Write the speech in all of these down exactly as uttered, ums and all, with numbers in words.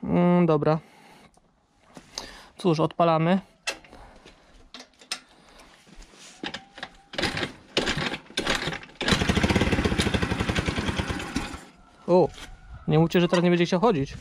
Mm, dobra. Cóż, odpalamy. O, nie mówcie, że teraz nie będzie chciał chodzić.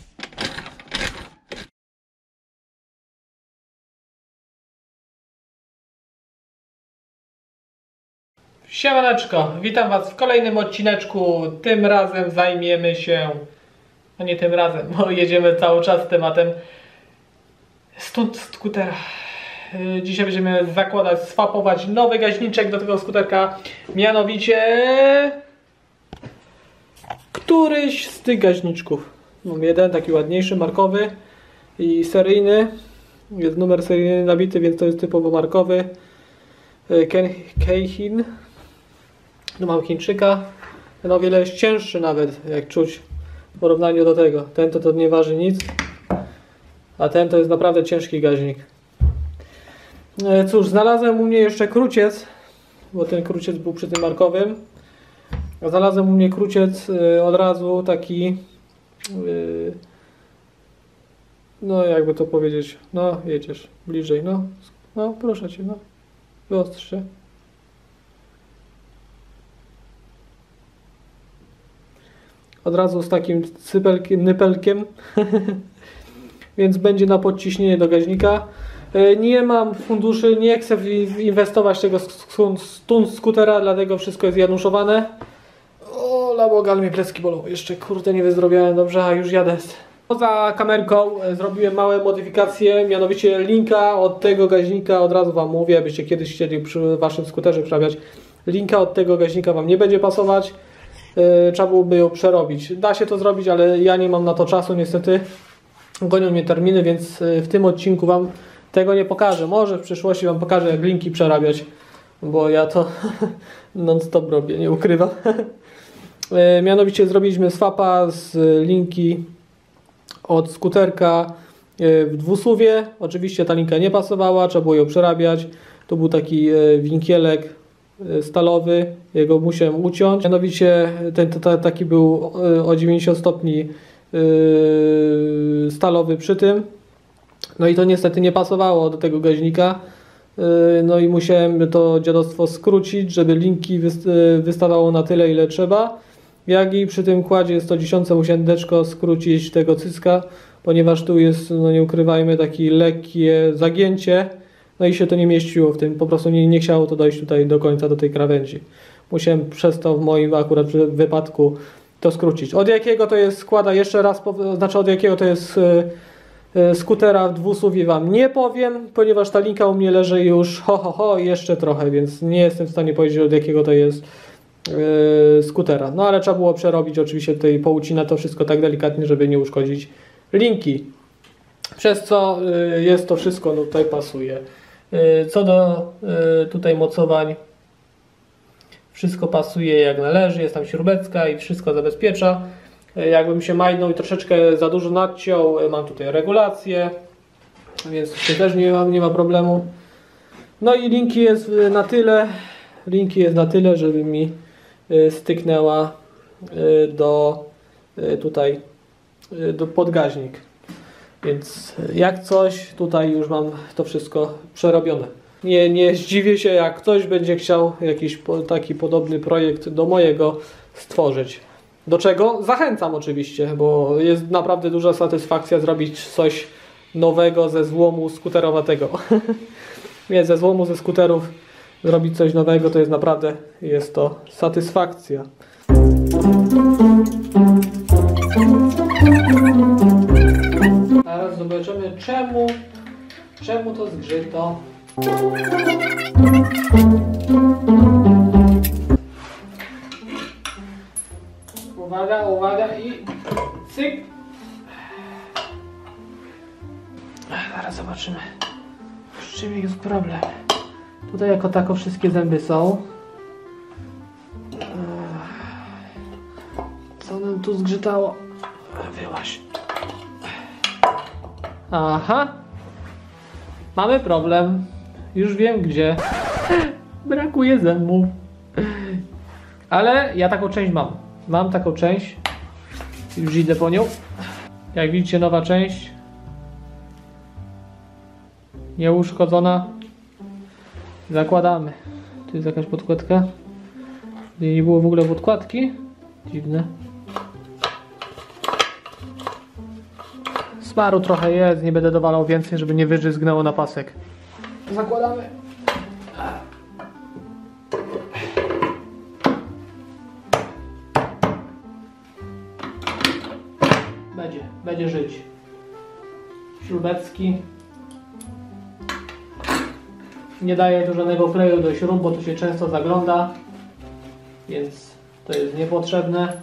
Siemaneczko, witam was w kolejnym odcineczku. Tym razem zajmiemy się, a nie tym razem, bo jedziemy cały czas z tematem stąd skutera. Dzisiaj będziemy zakładać, swapować nowy gaźniczek do tego skuterka, mianowicie któryś z tych gaźniczków. Mam jeden taki ładniejszy, markowy i seryjny. Jest numer seryjny nabity, więc to jest typowo markowy. Keihin. No mam Chińczyka. Ten o wiele jest cięższy nawet, jak czuć w porównaniu do tego. Ten to, to nie waży nic, a ten to jest naprawdę ciężki gaźnik. Cóż, znalazłem u mnie jeszcze kruciec, bo ten kruciec był przy tym markowym. Znalazłem u mnie kruciec yy, od razu taki, yy, no jakby to powiedzieć, no jedziesz bliżej, no, no proszę cię, no, wyostrz się. Od razu z takim cypelkiem, nypelkiem, więc będzie na podciśnienie do gaźnika. Yy, nie mam funduszy, nie chcę inwestować tego stun skutera, dlatego wszystko jest januszowane. O, la Boga, ale mnie plecki bolą. Jeszcze kurde nie wyzdrowiałem dobrze, a już jadę. Poza kamerką zrobiłem małe modyfikacje, mianowicie linka od tego gaźnika, od razu wam mówię, abyście kiedyś chcieli przy waszym skuterze przerabiać, linka od tego gaźnika wam nie będzie pasować. Yy, trzeba byłoby ją przerobić. Da się to zrobić, ale ja nie mam na to czasu niestety. Gonią mnie terminy, więc w tym odcinku wam tego nie pokażę. Może w przyszłości wam pokażę, jak linki przerabiać, bo ja to non stop robię, nie ukrywam. Mianowicie zrobiliśmy swapa z linki od skuterka w dwusuwie. Oczywiście ta linka nie pasowała, trzeba było ją przerabiać. To był taki winkielek stalowy, jego musiałem uciąć. Mianowicie ten taki był o dziewięćdziesiąt stopni stalowy przy tym. No i to niestety nie pasowało do tego gaźnika. No i musiałem to dziadostwo skrócić, żeby linki wystawało na tyle, ile trzeba. Jak i przy tym kładzie sto dziesięć musiałem deczko skrócić tego cycka, ponieważ tu jest, no nie ukrywajmy, takie lekkie zagięcie. No i się to nie mieściło w tym, po prostu nie, nie chciało to dojść tutaj do końca, do tej krawędzi. Musiałem przez to w moim akurat wypadku to skrócić. Od jakiego to jest składa, jeszcze raz, znaczy od jakiego to jest skutera w dwusuwie wam nie powiem, ponieważ ta linka u mnie leży już ho ho ho jeszcze trochę, więc nie jestem w stanie powiedzieć, od jakiego to jest yy, skutera. No ale trzeba było przerobić oczywiście tutaj, poucinać to wszystko tak delikatnie, żeby nie uszkodzić linki. Przez co yy, jest to wszystko, no tutaj pasuje. Yy, co do yy, tutaj mocowań, wszystko pasuje jak należy, jest tam śrubecka i wszystko zabezpiecza. Jakbym się majnął i troszeczkę za dużo nadciął, mam tutaj regulację, więc tutaj też nie ma, nie ma problemu. No i linki jest na tyle, linki jest na tyle, żeby mi styknęła do tutaj do podgaźnik. Więc jak coś, tutaj już mam to wszystko przerobione. Nie, nie zdziwię się, jak ktoś będzie chciał jakiś taki podobny projekt do mojego stworzyć. Do czego zachęcam oczywiście, bo jest naprawdę duża satysfakcja zrobić coś nowego ze złomu skuterowatego. Więc ze złomu, ze skuterów zrobić coś nowego to jest naprawdę, jest to satysfakcja. Teraz zobaczymy, czemu, czemu to zgrzyto. Uwaga, uwaga i cyk. Zaraz zobaczymy, z czym jest problem. Tutaj jako tako wszystkie zęby są. Co nam tu zgrzytało? Wyłaź. Aha. Mamy problem. Już wiem gdzie. Brakuje zębów. Ale ja taką część mam. Mam taką część. Już idę po nią. Jak widzicie, nowa część. Nieuszkodzona. Zakładamy. Tu jest jakaś podkładka. Tutaj nie było w ogóle podkładki. Dziwne. Smaru trochę jest, nie będę dowalał więcej, żeby nie wyżyzgnęło na pasek. Zakładamy. Będzie, będzie żyć. Śrubecki. Nie daję tu żadnego kleju do śrub, bo tu się często zagląda, więc to jest niepotrzebne.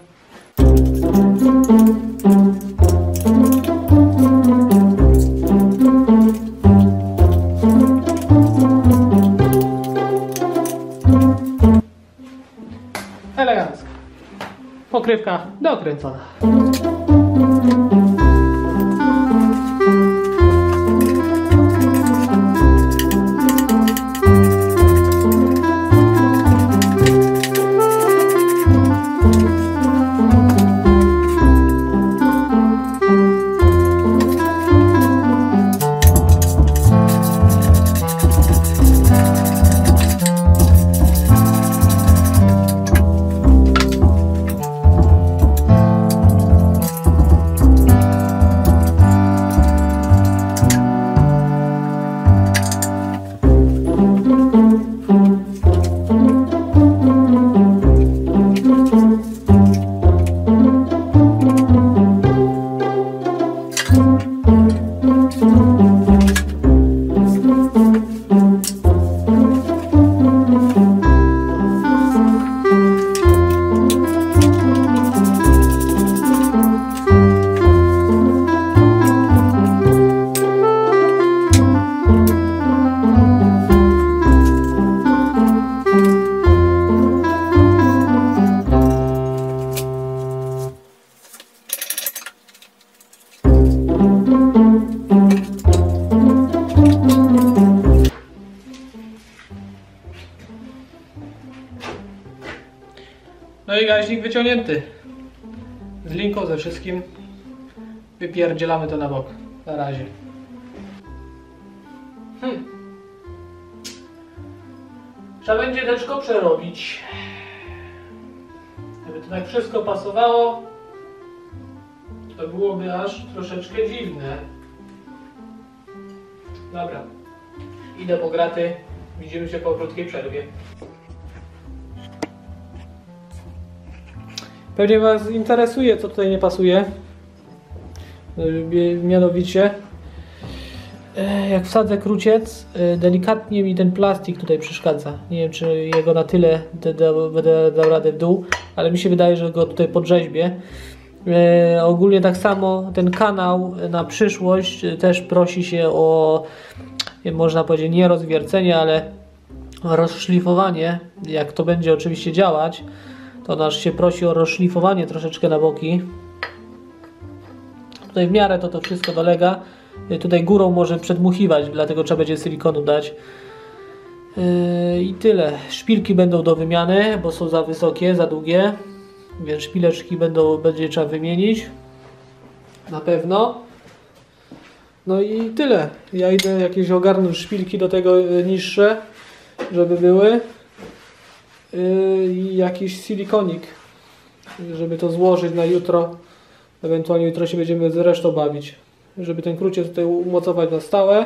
Elegancko. Pokrywka dokręcona. No i gaźnik wyciągnięty. Z linką, ze wszystkim. Wypierdzielamy to na bok. Na razie. Hmm. Trzeba będzie deczko przerobić. Gdyby to tak wszystko pasowało, to byłoby aż troszeczkę dziwne. Dobra. Idę po graty. Widzimy się po krótkiej przerwie. Pewnie Was interesuje, co tutaj nie pasuje. Mianowicie, jak wsadzę kruciec, delikatnie mi ten plastik tutaj przeszkadza. Nie wiem, czy jego na tyle będę dał radę w dół, ale mi się wydaje, że go tutaj podrzeźbię. E, ogólnie tak samo ten kanał na przyszłość też prosi się o, można powiedzieć, nie rozwiercenie, ale rozszlifowanie. Jak to będzie oczywiście działać, to nasz się prosi o rozszlifowanie troszeczkę na boki. Tutaj w miarę to to wszystko dolega. Tutaj górą może przedmuchiwać, dlatego trzeba będzie silikonu dać. Yy, I tyle. Szpilki będą do wymiany, bo są za wysokie, za długie. Więc szpileczki będą, będzie trzeba wymienić. Na pewno. No i tyle. Ja idę jakieś ogarnąć szpilki do tego niższe, żeby były. I jakiś silikonik, żeby to złożyć na jutro. Ewentualnie jutro się będziemy z resztą bawić, żeby ten kruciec tutaj umocować na stałe.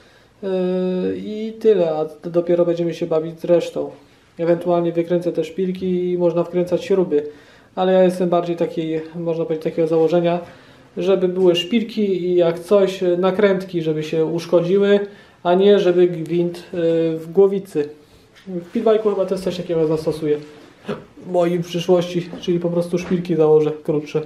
I tyle, a dopiero będziemy się bawić z resztą. Ewentualnie wykręcę te szpilki i można wkręcać śruby, ale ja jestem bardziej takiej, można powiedzieć, takiego założenia, żeby były szpilki i jak coś, nakrętki, żeby się uszkodziły, a nie żeby gwint w głowicy. W pitbike'u chyba też coś takiego zastosuję w mojej przyszłości, czyli po prostu szpilki założę krótsze.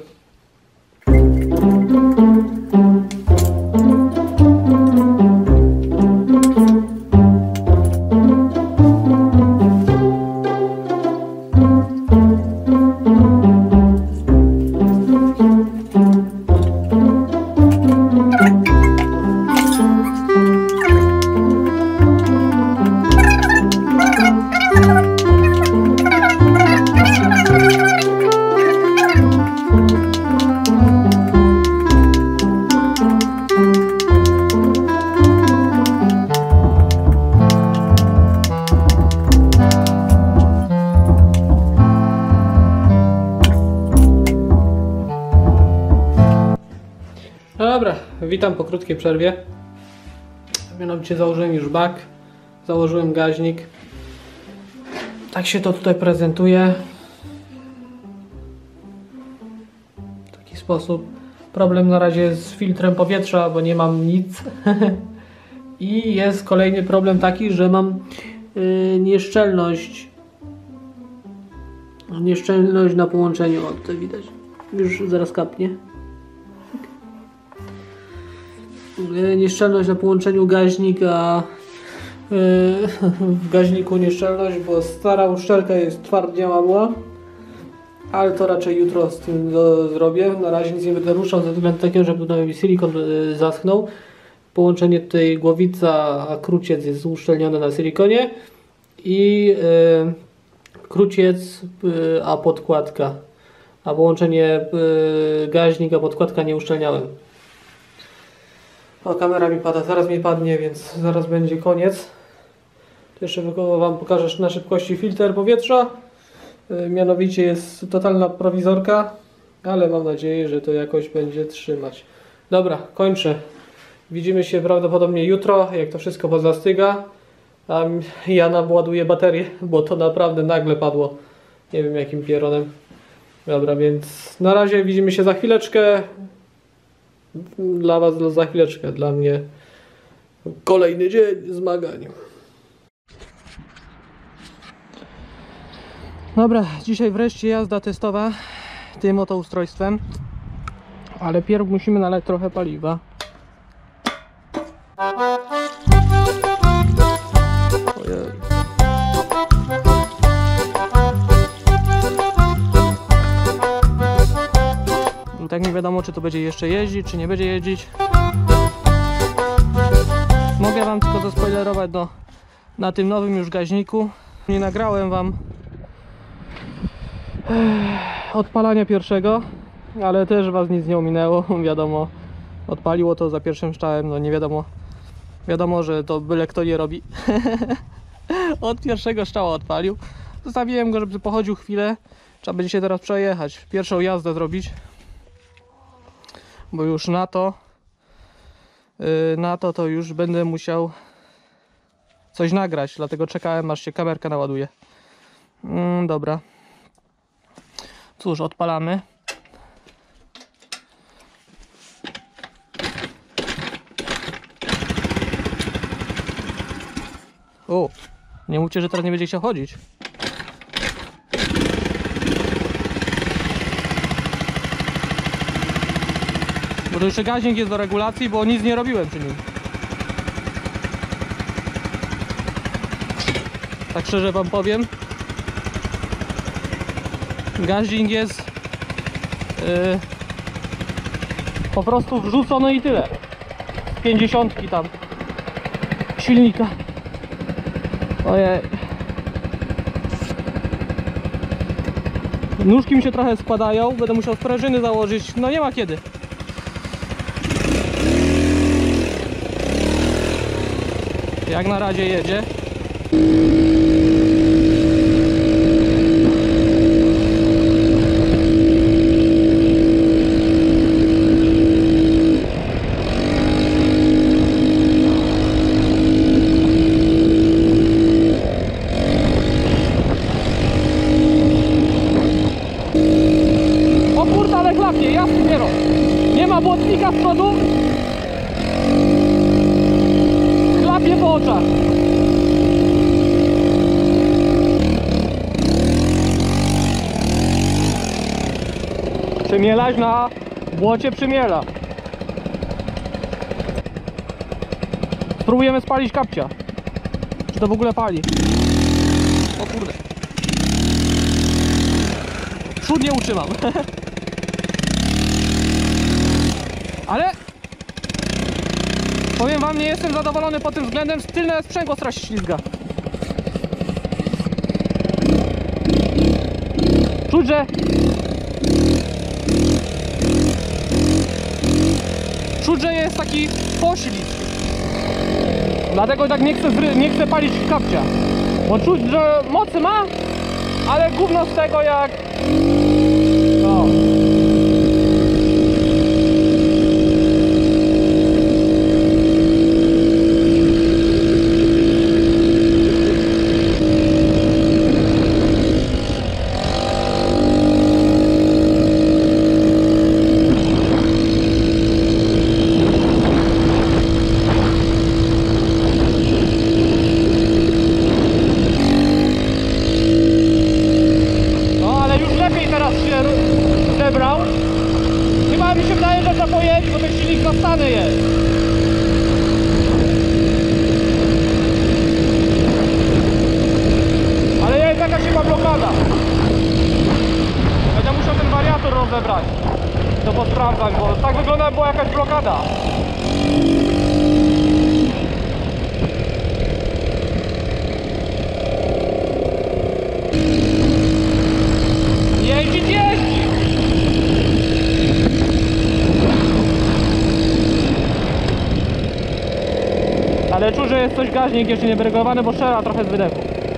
No dobra, witam po krótkiej przerwie. Mianowicie założyłem już bak, założyłem gaźnik. Tak się to tutaj prezentuje. W taki sposób. Problem na razie jest z filtrem powietrza, bo nie mam nic. I jest kolejny problem taki, że mam yy, nieszczelność. Nieszczelność na połączeniu. O, tutaj widać. Już zaraz kapnie. Yy, nieszczelność na połączeniu gaźnika. Yy, w gaźniku nieszczelność, bo stara uszczelka jest twardziała. Ale to raczej jutro z tym do, zrobię. Na razie nic nie będę ruszał ze względu takiego, żeby tutaj silikon yy, zaschnął. Połączenie tej głowica a kruciec jest uszczelnione na silikonie. I yy, kruciec yy, a podkładka. A połączenie yy, gaźnik a podkładka nie uszczelniałem. O, kamera mi pada, zaraz mi padnie, więc zaraz będzie koniec. To jeszcze Wam pokażę na szybkości filtr powietrza. Yy, mianowicie jest totalna prowizorka, ale mam nadzieję, że to jakoś będzie trzymać. Dobra, kończę. Widzimy się prawdopodobnie jutro, jak to wszystko pozastyga. A ja naładuję baterię, bo to naprawdę nagle padło. Nie wiem jakim pieronem. Dobra, więc na razie widzimy się za chwileczkę. Dla Was za chwileczkę, dla mnie kolejny dzień zmagań. Dobra, dzisiaj wreszcie jazda testowa tym oto ustrojstwem. Ale pierw musimy nalać trochę paliwa. Ojej. No tak nie wiadomo, czy to będzie jeszcze jeździć, czy nie będzie jeździć. Mogę Wam tylko zaspoilerować no, na tym nowym już gaźniku. Nie nagrałem Wam odpalania pierwszego, ale też Was nic nie ominęło. Wiadomo, odpaliło to za pierwszym strzałem, no nie wiadomo. Wiadomo, że to byle kto nie robi. Od pierwszego strzała odpalił. Zostawiłem go, żeby pochodził chwilę. Trzeba będzie się teraz przejechać, pierwszą jazdę zrobić. Bo już na to yy, na to to już będę musiał coś nagrać. Dlatego czekałem, aż się kamerka naładuje. Mm, dobra. Cóż, odpalamy. O, nie mówcie, że teraz nie będzie chciał chodzić. Bo to jeszcze gaźnik jest do regulacji, bo nic nie robiłem przy nim. Tak szczerze Wam powiem. Gaźnik jest yy, po prostu wrzucony i tyle. Z pięćdziesiątki tam silnika. Ojej. Nóżki mi się trochę spadają, będę musiał sprężyny założyć, no nie ma kiedy. Jak na razie jedzie. O kurde, ale klapnie, jasny kierą. Nie ma błotnika z przodu. Klapie po oczach. Przemielać na błocie przymiela. Spróbujemy spalić kapcia. Czy to w ogóle pali? O kurde. Przód nie utrzymam. Ale powiem Wam, nie jestem zadowolony pod tym względem. Tylne sprzęgło strasznie ślizga. Czuć, że Czuć, że jest taki poślizg. Dlatego tak nie chcę, nie chcę palić kapcia. Bo czuć, że mocy ma, ale gówno z tego jak... No. jest. Ale jest jakaś chyba blokada. Będę musiał ten wariator rozebrać. To posprawdzać, bo tak wygląda, była jakaś blokada. Jeździć, jeździ! Ale czuł, że jest coś gaźnik jeszcze nie wyregulowany, bo strzela trochę z wydechu.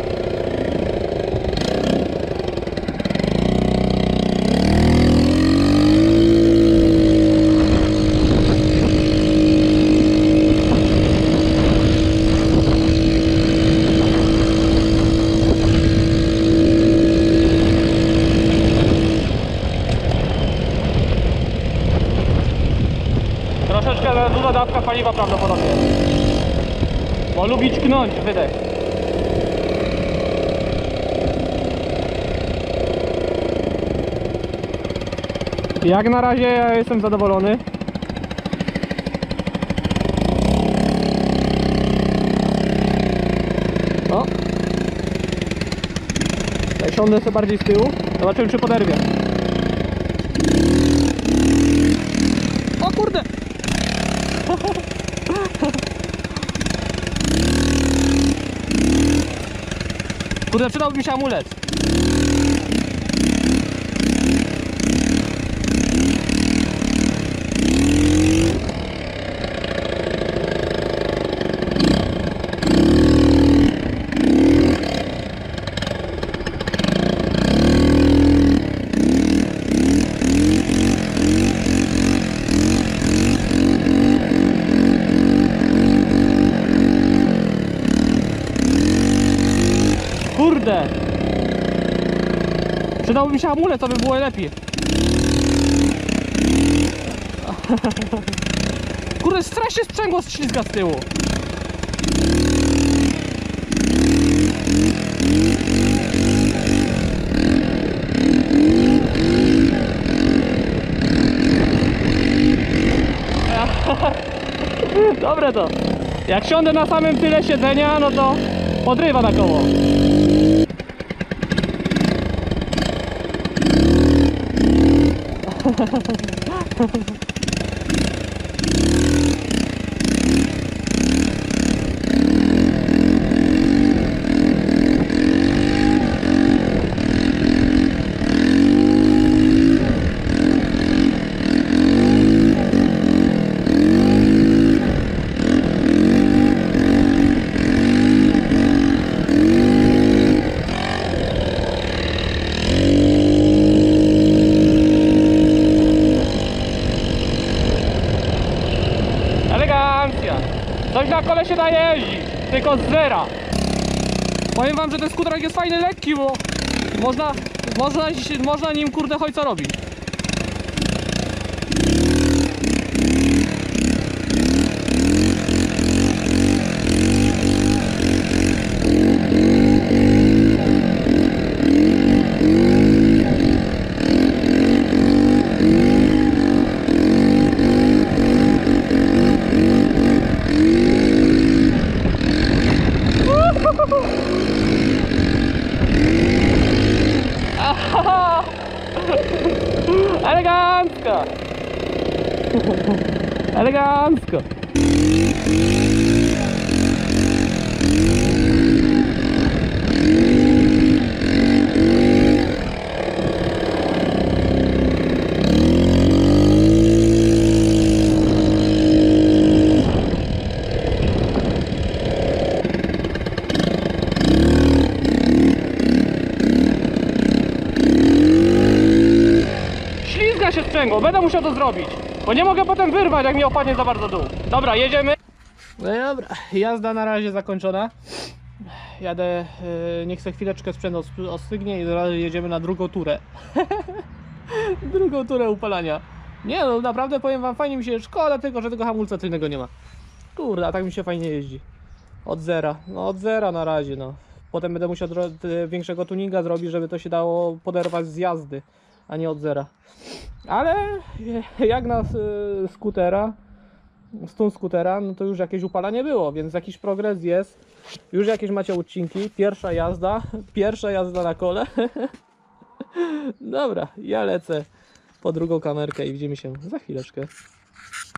Troszeczkę duża dawka paliwa prawdopodobnie, bo lubi tknąć wydech. Jak na razie ja jestem zadowolony. O! Ja siądę sobie bardziej z tyłu, zobaczymy czy poderwie. O kurde! Kurde, przydałby mi się amulet. Kurde! Przydałby mi się amulet, to by było lepiej. Kurde, strasznie sprzęgło ślizga z tyłu. Dobre to. Jak siądę na samym tyle siedzenia, no to podrywa na koło. Coś na kole się da jeździć, tylko z zera. Powiem wam, że ten skuterek jest fajny, lekki, bo można, można, można nim kurde choć co robić. Elegancko! Elegancko! Się sprzęgło, będę musiał to zrobić, bo nie mogę potem wyrwać, jak mi opadnie za bardzo dół. Dobra, jedziemy. No i dobra, jazda na razie zakończona. Jadę, yy, niech sobie chwileczkę sprzęt ostygnie i zaraz jedziemy na drugą turę. Drugą turę upalania. Nie no, naprawdę powiem wam, fajnie mi się, szkoda tylko, że tego hamulca tylnego nie ma. Kurde, a tak mi się fajnie jeździ. Od zera, no od zera na razie, no. Potem będę musiał większego tuninga zrobić, żeby to się dało poderwać z jazdy, a nie od zera. Ale jak na skutera, stun skutera, no to już jakieś upalanie było, więc jakiś progres jest. Już jakieś macie odcinki. Pierwsza jazda, pierwsza jazda na kole. Dobra, ja lecę po drugą kamerkę i widzimy się za chwileczkę.